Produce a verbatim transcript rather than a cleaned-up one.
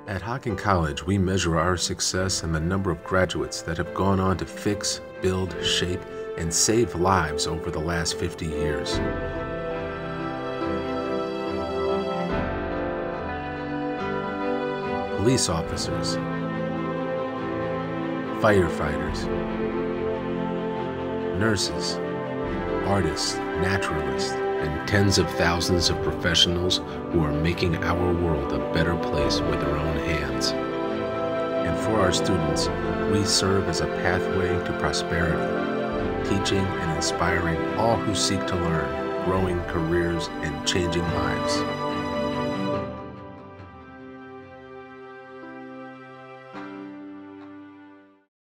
At Hocking College, we measure our success in the number of graduates that have gone on to fix, build, shape, and save lives over the last fifty years. Police officers, firefighters, nurses, artists, naturalists, and tens of thousands of professionals who are making our world a better place with their own hands. And for our students, we serve as a pathway to prosperity, teaching and inspiring all who seek to learn, growing careers, and changing lives.